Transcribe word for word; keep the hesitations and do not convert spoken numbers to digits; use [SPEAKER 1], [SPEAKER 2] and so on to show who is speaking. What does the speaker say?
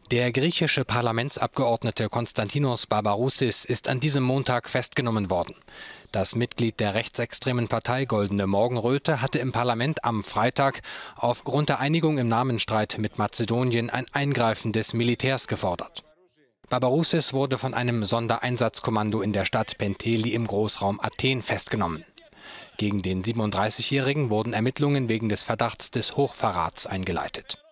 [SPEAKER 1] Der griechische Parlamentsabgeordnete Konstantinos Barbaroussis ist an diesem Montag festgenommen worden. Das Mitglied der rechtsextremen Partei Goldene Morgenröte hatte im Parlament am Freitag aufgrund der Einigung im Namenstreit mit Mazedonien ein Eingreifen des Militärs gefordert. Barbaroussis wurde von einem Sondereinsatzkommando in der Stadt Penteli im Großraum Athen festgenommen. Gegen den siebenunddreißigjährigen wurden Ermittlungen wegen des Verdachts des Hochverrats eingeleitet.